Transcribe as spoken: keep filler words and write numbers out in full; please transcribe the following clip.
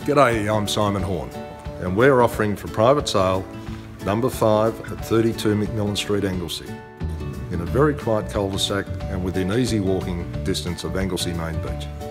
G'day, I'm Simon Horn, and we're offering for private sale number five at thirty-two McMillan Street, Anglesea, in a very quiet cul-de-sac and within easy walking distance of Anglesea Main Beach.